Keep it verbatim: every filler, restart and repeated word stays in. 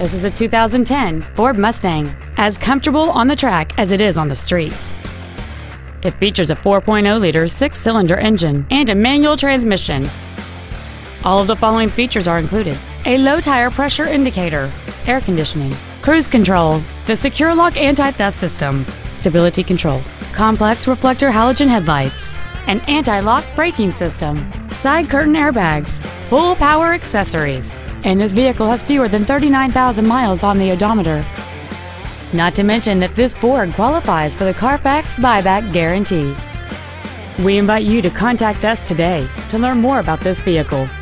This is a two thousand ten Ford Mustang, as comfortable on the track as it is on the streets. It features a four point oh liter six-cylinder engine and a manual transmission. All of the following features are included: a low tire pressure indicator, air conditioning, cruise control, the Secure Lock anti-theft system, stability control, complex reflector halogen headlights, an anti-lock braking system, side curtain airbags, full power accessories, and this vehicle has fewer than thirty-nine thousand miles on the odometer. Not to mention that this Ford qualifies for the Carfax buyback guarantee. We invite you to contact us today to learn more about this vehicle.